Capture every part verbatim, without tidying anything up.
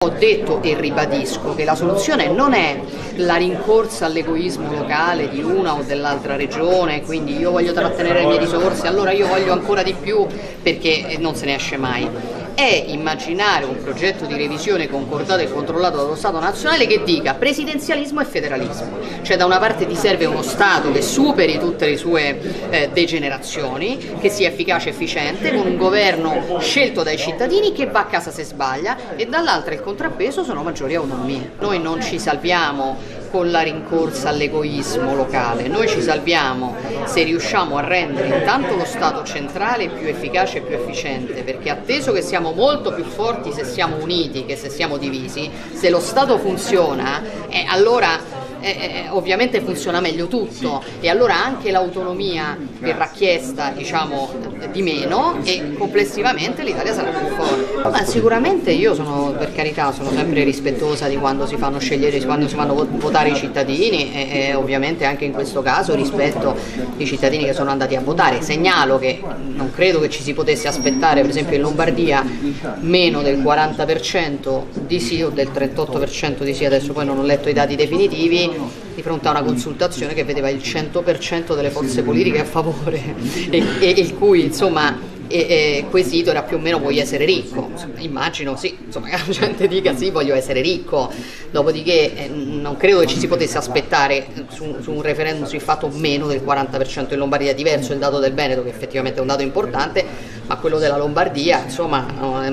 Ho detto e ribadisco che la soluzione non è la rincorsa all'egoismo locale di una o dell'altra regione, quindi io voglio trattenere le mie risorse, allora io voglio ancora di più, perché non se ne esce mai. È immaginare un progetto di revisione concordato e controllato dallo Stato nazionale che dica presidenzialismo e federalismo, cioè da una parte ti serve uno Stato che superi tutte le sue eh, degenerazioni, che sia efficace e efficiente, con un governo scelto dai cittadini che va a casa se sbaglia, e dall'altra il contrappeso sono maggiori autonomie. Noi non ci salviamo con la rincorsa all'egoismo locale, noi ci salviamo se riusciamo a rendere intanto lo Stato centrale più efficace e più efficiente, perché atteso che siamo molto più forti se siamo uniti che se siamo divisi, se lo Stato funziona, eh, allora Eh, ovviamente funziona meglio tutto, e allora anche l'autonomia verrà chiesta, diciamo, di meno, e complessivamente l'Italia sarà più forte. Ma sicuramente io sono, per carità, sono sempre rispettosa di quando si fanno scegliere, di quando si fanno votare i cittadini, e, e ovviamente anche in questo caso rispetto i cittadini che sono andati a votare. Segnalo che non credo che ci si potesse aspettare, per esempio in Lombardia, meno del quaranta per cento di sì o del trentotto per cento di sì, adesso poi non ho letto i dati definitivi, di fronte a una consultazione che vedeva il cento per cento delle forze politiche a favore e, e il cui insomma e, e quesito era più o meno vuoi essere ricco. Immagino sì, insomma, che la gente dica sì, voglio essere ricco. Dopodiché eh, non credo che ci si potesse aspettare su, su un referendum sul fatto meno del quaranta per cento in Lombardia. È diverso il dato del Veneto, che effettivamente è un dato importante, ma quello della Lombardia, insomma,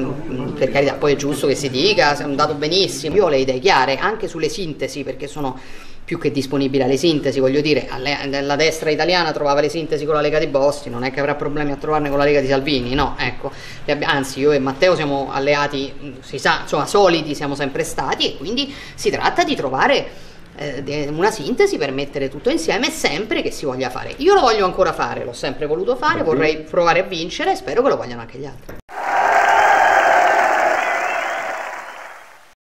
per carità, poi è giusto che si dica, è un dato benissimo. Io ho le idee chiare anche sulle sintesi, perché sono più che disponibile alle sintesi, voglio dire, la destra italiana trovava le sintesi con la Lega di Bossi, non è che avrà problemi a trovarne con la Lega di Salvini, no, ecco, anzi io e Matteo siamo alleati, si sa, insomma, solidi siamo sempre stati, e quindi si tratta di trovare eh, una sintesi per mettere tutto insieme, sempre che si voglia fare. Io lo voglio ancora fare, l'ho sempre voluto fare, vorrei provare a vincere e spero che lo vogliano anche gli altri.